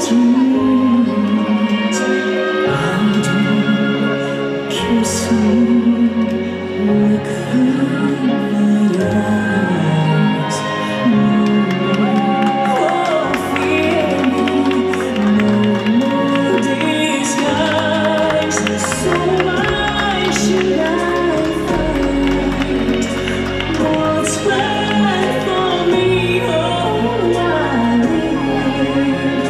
dreams. How do kiss me with my eyes? No more feeling, no more disguise. So why should I find what's right for me? Oh, why live?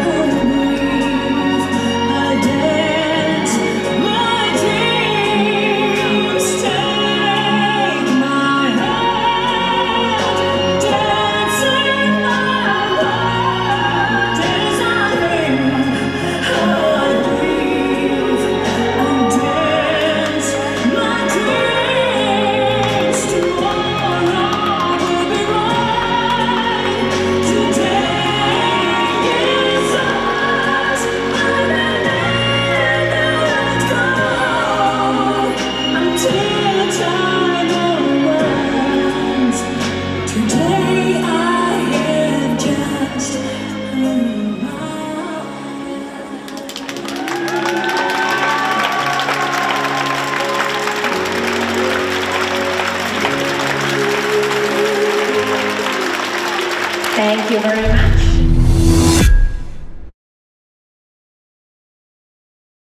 I dance my dreams. Take my hand, dancing my heart as I live. I breathe and dance my dreams. Tomorrow will be mine. Today is ours. I will never let go until time unwinds. Today I have just arrived. Thank you very much.